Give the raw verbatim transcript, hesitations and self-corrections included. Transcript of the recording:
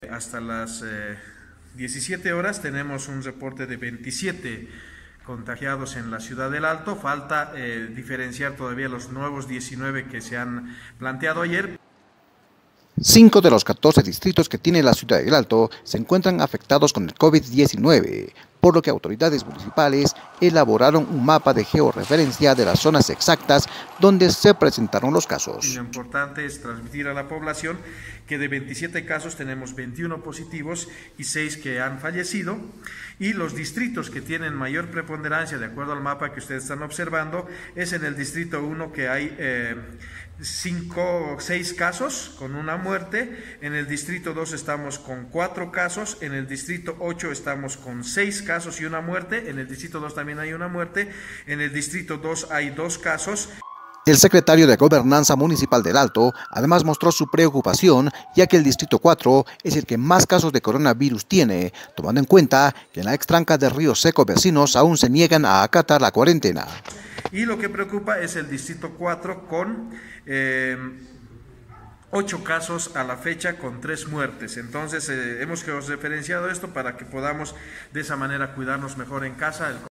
Hasta las eh, diecisiete horas tenemos un reporte de veintisiete contagiados en la ciudad del Alto. Falta eh, diferenciar todavía los nuevos diecinueve que se han planteado ayer. Cinco de los catorce distritos que tiene la ciudad del Alto se encuentran afectados con el COVID diecinueve, por lo que autoridades municipales elaboraron un mapa de georreferencia de las zonas exactas donde se presentaron los casos. Y lo importante es transmitir a la población que de veintisiete casos tenemos veintiuno positivos y seis que han fallecido, y los distritos que tienen mayor preponderancia, de acuerdo al mapa que ustedes están observando, es en el distrito uno, que hay eh, cinco, seis casos con una muerte. En el distrito dos estamos con cuatro casos, en el distrito ocho estamos con seis casos y una muerte, en el distrito dos también hay una muerte, en el distrito dos hay dos casos. El secretario de Gobernanza Municipal del Alto además mostró su preocupación, ya que el distrito cuatro es el que más casos de coronavirus tiene, tomando en cuenta que en la extranca de Río Seco vecinos aún se niegan a acatar la cuarentena. Y lo que preocupa es el distrito cuatro con eh, ocho casos a la fecha con tres muertes. Entonces eh, hemos referenciado esto para que podamos de esa manera cuidarnos mejor en casa.